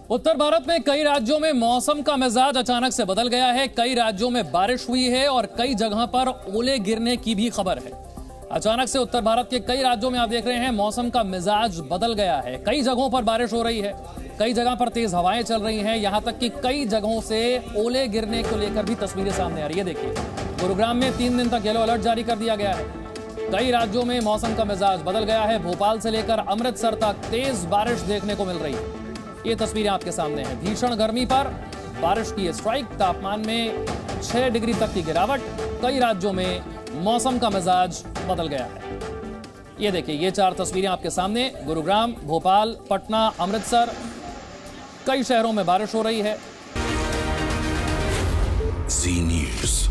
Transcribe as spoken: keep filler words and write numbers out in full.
उत्तर भारत में कई राज्यों में मौसम का मिजाज अचानक से बदल गया है। कई राज्यों में बारिश हुई है और कई जगह पर ओले गिरने की भी खबर है। अचानक से उत्तर भारत के कई राज्यों में आप देख रहे हैं मौसम का मिजाज बदल गया है। कई जगहों पर बारिश हो रही है, कई जगह पर तेज हवाएं चल रही हैं, यहां तक कि कई जगहों से ओले गिरने को लेकर भी तस्वीरें सामने आ रही है। देखिए, गुरुग्राम में तीन दिन तक येलो अलर्ट जारी कर दिया गया है। कई राज्यों में मौसम का मिजाज बदल गया है। भोपाल से लेकर अमृतसर तक तेज बारिश देखने को मिल रही है। ये तस्वीरें आपके सामने हैं। भीषण गर्मी पर बारिश की स्ट्राइक, तापमान में छह डिग्री तक की गिरावट। कई राज्यों में मौसम का मिजाज बदल गया है। ये देखिए, ये चार तस्वीरें आपके सामने। गुरुग्राम, भोपाल, पटना, अमृतसर, कई शहरों में बारिश हो रही है। जी न्यूज़।